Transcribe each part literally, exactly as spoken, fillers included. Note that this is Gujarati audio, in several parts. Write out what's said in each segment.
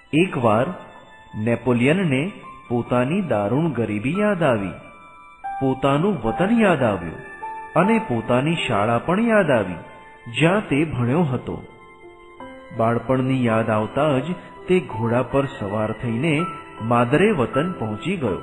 एक वार नेपोलियन ने पोतानी दारूण गरीबी याद आवी, पोतानुं वतन याद आव्युं अने पोतानी शाळा पण याद आवी ज्यां ते भण्यो हतो। बाळपणनी याद आवता ज ते घोड़ा पर सवार थईने मादरे वतन पहोंची गयो।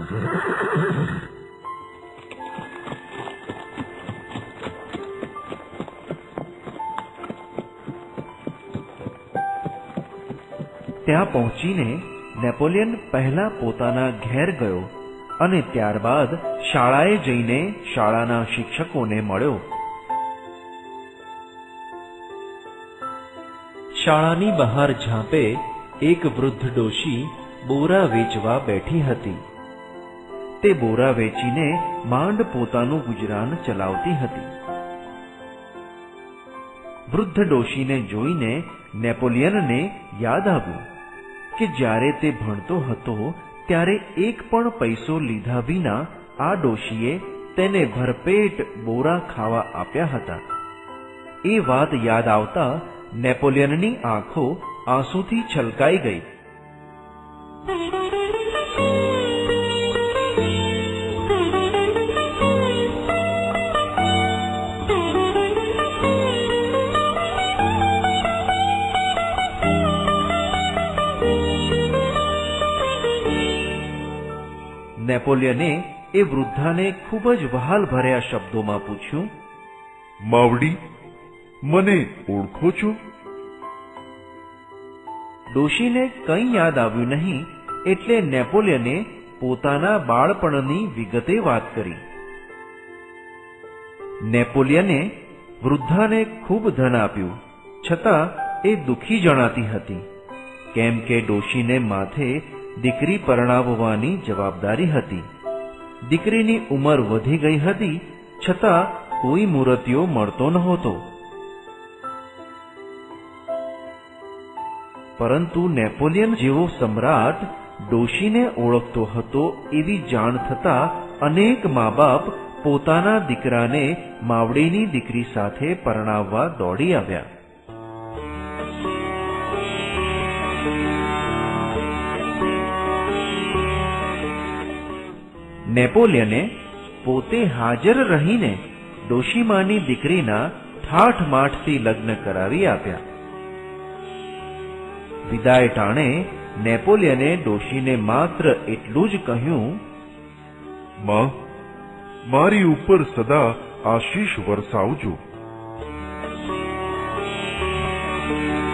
ત્યાં પહોંચીને નેપોલિયન પહેલા પોતાના ઘેર ગયો અને ત્યારબાદ શાળાએ જઈને શાળાના શિક્ષકોને મળ્યો। શાળાની બહાર ઝાંપે એક વૃદ્ધ ડોશી બોરા વેચવા બેઠી હતી। તે બોરા વેચીને માંડ પોતાનું ગુજરાન ચલાવતી હતી। વૃદ્ધ ડોશીને જોઈને નેપોલિયનને યાદ આવ્યું કે જ્યારે તે ભણતો હતો ત્યારે એક પણ પૈસો લીધા વિના આ ડોશીએ તેને ભરપેટ બોરા ખાવા આપ્યા હતા। એ વાત યાદ આવતા નેપોલિયનની આંખો આંસુથી છલકાઈ ગઈ। નેપોલિયને એ વૃદ્ધાને ખૂબ જ વહાલ ભર્યા શબ્દોમાં પૂછ્યું, માવડી, મને ઓળખો છો? ડોશીને કંઈ યાદ આવ્યું નહીં એટલે નેપોલિયને પોતાના બાળપણની વિગતે વાત કરી। નેપોલિયને વૃદ્ધાને ખૂબ ધન આપ્યું છતાં એ દુઃખી જણાતી હતી કેમ કે ડોશીને માથે દીકરી પરણાવવાની જવાબદારી હતી। દીકરીની ઉંમર વધી ગઈ હતી છતાં કોઈ મૂર્તિઓ મળતો નહોતો। પરંતુ નેપોલિયન જેવો સમ્રાટ ડોશીને ઓળખતો હતો એવી જાણ થતા અનેક મા બાપ પોતાના દીકરાને માવડીની દીકરી સાથે પરણાવવા દોડી આવ્યા। નેપોલિયને પોતે હાજર રહીને ડોશીમાની દીકરીના ઠાઠ માઠથી લગ્ન કરાવી આપ્યા। વિદાય ટાણે નેપોલિયને ડોશીને માત્ર એટલું જ કહ્યું, માં, મારી ઉપર સદા આશીષ વરસાવજો।